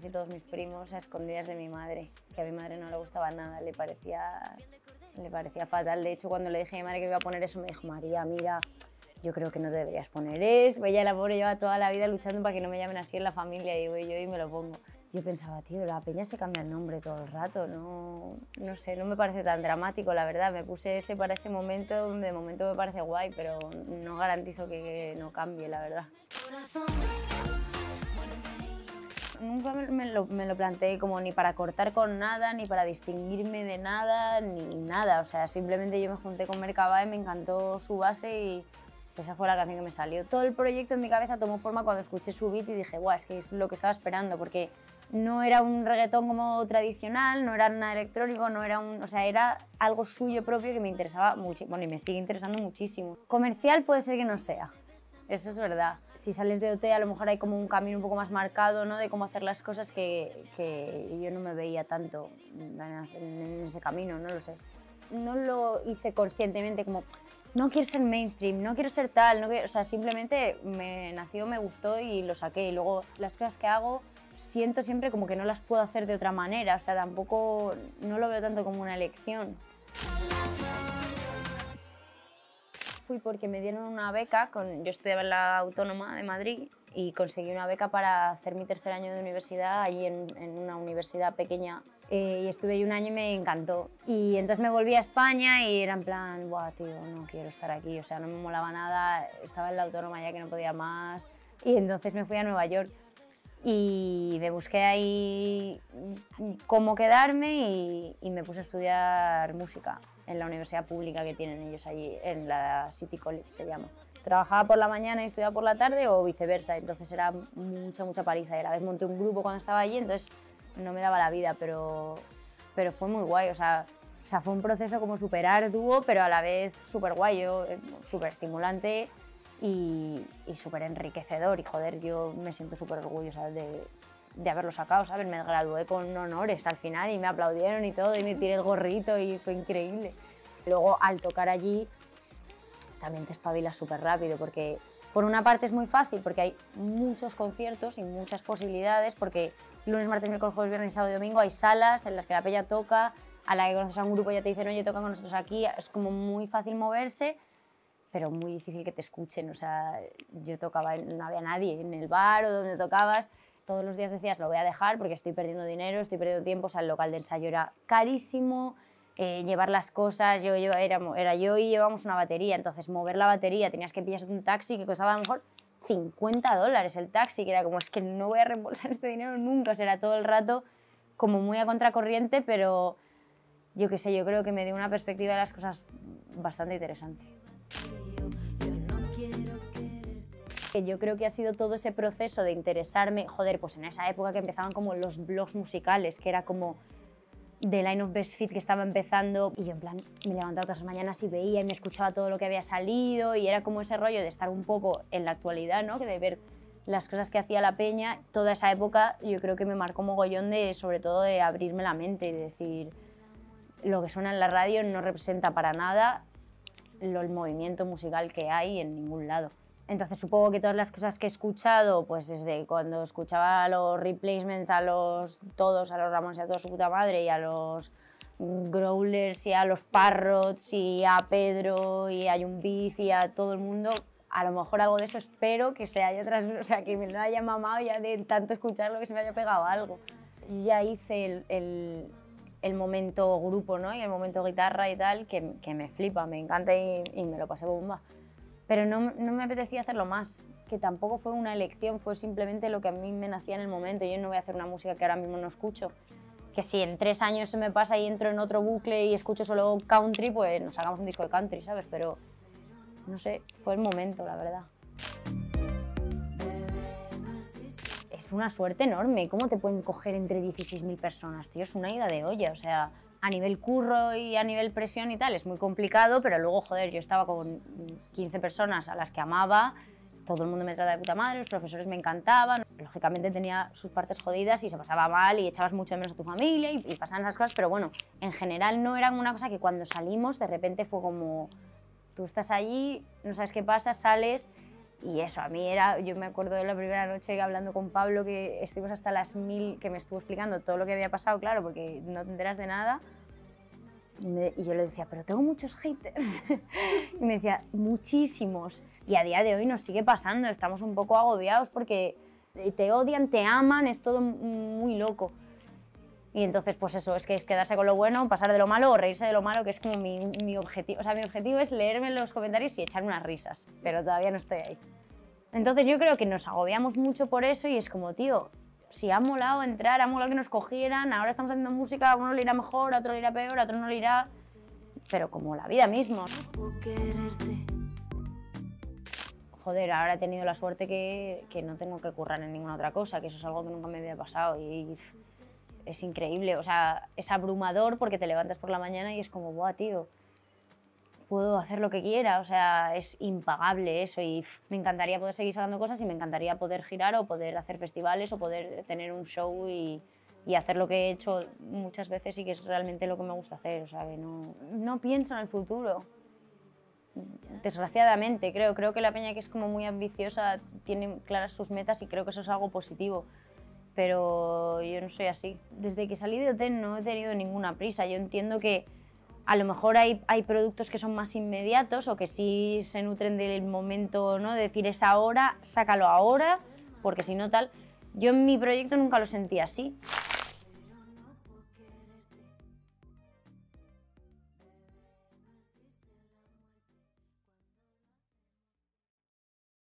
casi todos mis primos a escondidas de mi madre, que a mi madre no le gustaba nada, le parecía fatal. De hecho, cuando le dije a mi madre que iba a poner eso, me dijo, María, mira, yo creo que no deberías poner eso. Ella, la pobre, lleva toda la vida luchando para que no me llamen así en la familia, y voy yo y me lo pongo. Yo pensaba, tío, la peña se cambia el nombre todo el rato, no sé, no me parece tan dramático, la verdad. Me puse ese para ese momento, de momento me parece guay, pero no garantizo que no cambie, la verdad. Nunca me lo planteé como ni para cortar con nada, ni para distinguirme de nada, ni nada. O sea, simplemente yo me junté con Merkabah y me encantó su base y esa fue la canción que me salió. Todo el proyecto en mi cabeza tomó forma cuando escuché su beat y dije, guau, es que es lo que estaba esperando, porque no era un reggaetón como tradicional, no era nada electrónico, no era o sea, era algo suyo propio que me interesaba mucho, bueno, y me sigue interesando muchísimo. Comercial puede ser que no sea, eso es verdad. Si sales de OT a lo mejor hay como un camino un poco más marcado, ¿no? De cómo hacer las cosas que yo no me veía tanto en ese camino, no lo sé. No lo hice conscientemente como, no quiero ser mainstream, no quiero ser tal, no quiero, o sea, simplemente me nació, me gustó y lo saqué. Y luego las cosas que hago siento siempre como que no las puedo hacer de otra manera, o sea, tampoco, no lo veo tanto como una elección. Fui porque me dieron una beca, yo estudiaba en la Autónoma de Madrid y conseguí una beca para hacer mi tercer año de universidad allí en una universidad pequeña y estuve ahí un año y me encantó. Y entonces me volví a España y era en plan, buah, tío, no quiero estar aquí, o sea, no me molaba nada, estaba en la Autónoma ya que no podía más y entonces me fui a Nueva York. Y me busqué ahí cómo quedarme y me puse a estudiar música en la universidad pública que tienen ellos allí, en la City College se llama. Trabajaba por la mañana y estudiaba por la tarde o viceversa, entonces era mucha paliza y a la vez monté un grupo cuando estaba allí, entonces no me daba la vida, pero fue muy guay, o sea, fue un proceso como súper arduo, pero a la vez súper guay, súper estimulante. Y súper enriquecedor y joder, yo me siento súper orgullosa de haberlo sacado, ¿sabes? Me gradué con honores al final y me aplaudieron y todo y me tiré el gorrito y fue increíble. Luego al tocar allí también te espabilas súper rápido porque por una parte es muy fácil porque hay muchos conciertos y muchas posibilidades porque lunes, martes, miércoles, jueves, viernes, sábado y domingo hay salas en las que la peña toca, a la que conoces a un grupo ya te dicen oye, toca con nosotros aquí, es como muy fácil moverse, pero muy difícil que te escuchen, o sea, yo tocaba, no había nadie en el bar o donde tocabas, todos los días decías lo voy a dejar porque estoy perdiendo dinero, estoy perdiendo tiempo, o sea, el local de ensayo era carísimo, llevar las cosas, era yo y llevábamos una batería, entonces mover la batería, tenías que pillar un taxi que costaba a lo mejor $50 el taxi, que era como, es que no voy a reembolsar este dinero nunca, o sea, era todo el rato como muy a contracorriente, pero yo qué sé, yo creo que me dio una perspectiva de las cosas bastante interesante. Yo creo que ha sido todo ese proceso de interesarme, joder, pues en esa época que empezaban como los blogs musicales, que era como The Line of Best Fit que estaba empezando y yo en plan me levantaba todas las mañanas y veía y me escuchaba todo lo que había salido y era como ese rollo de estar un poco en la actualidad, ¿no? Que de ver las cosas que hacía la peña, toda esa época yo creo que me marcó mogollón sobre todo de abrirme la mente y de decir lo que suena en la radio no representa para nada el movimiento musical que hay en ningún lado. Entonces supongo que todas las cosas que he escuchado, pues desde cuando escuchaba a los Replacements, a los Ramones y a toda su puta madre, y a los Growlers y a los Parrots y a Pedro y a Young Beef y a todo el mundo, a lo mejor algo de eso espero que se haya o sea, que me lo haya mamado ya de tanto escucharlo que se me haya pegado algo. Ya hice el momento grupo, ¿no? Y el momento guitarra y tal, que me flipa, me encanta y me lo pasé bomba. Pero no me apetecía hacerlo más, que tampoco fue una elección, fue simplemente lo que a mí me nacía en el momento. Yo no voy a hacer una música que ahora mismo no escucho, que si en 3 años se me pasa y entro en otro bucle y escucho solo country, pues nos hagamos un disco de country, ¿sabes? Pero no sé, fue el momento, la verdad. Es una suerte enorme, ¿cómo te pueden coger entre 16.000 personas, tío? Es una ida de olla, o sea, a nivel curro y a nivel presión y tal es muy complicado, pero luego, joder, yo estaba con 15 personas a las que amaba, todo el mundo me trataba de puta madre, los profesores me encantaban, lógicamente tenía sus partes jodidas y se pasaba mal y echabas mucho de menos a tu familia y pasaban esas cosas, pero bueno, en general no era una cosa que cuando salimos de repente fue como, tú estás allí, no sabes qué pasa, sales Y eso, a mí era, yo me acuerdo de la primera noche hablando con Pablo, que estuvimos hasta las 1000, que me estuvo explicando todo lo que había pasado, claro, porque no te enteras de nada. Y yo le decía, pero tengo muchos haters. Y me decía, muchísimos. Y a día de hoy nos sigue pasando, estamos un poco agobiados porque te odian, te aman, es todo muy loco. Y entonces, pues eso, es que es quedarse con lo bueno, pasar de lo malo o reírse de lo malo, que es como mi objetivo. O sea, mi objetivo es leerme los comentarios y echarme unas risas, pero todavía no estoy ahí. Entonces yo creo que nos agobiamos mucho por eso y es como, tío, si ha molado entrar, ha molado que nos cogieran, ahora estamos haciendo música, a uno le irá mejor, a otro le irá peor, a otro no le irá... Pero como la vida misma. Joder, ahora he tenido la suerte que no tengo que currar en ninguna otra cosa, que eso es algo que nunca me había pasado y es increíble, o sea, es abrumador porque te levantas por la mañana y es como, buah, tío, puedo hacer lo que quiera, o sea, es impagable eso y me encantaría poder seguir sacando cosas y me encantaría poder girar o poder hacer festivales o poder tener un show y hacer lo que he hecho muchas veces y que es realmente lo que me gusta hacer, o sea, que no pienso en el futuro. Desgraciadamente, creo que la peña que es como muy ambiciosa tiene claras sus metas y creo que eso es algo positivo. Pero yo no soy así. Desde que salí de OT no he tenido ninguna prisa. Yo entiendo que a lo mejor hay productos que son más inmediatos o que sí se nutren del momento, ¿no? De decir, es ahora, sácalo ahora, porque si no tal... Yo en mi proyecto nunca lo sentí así.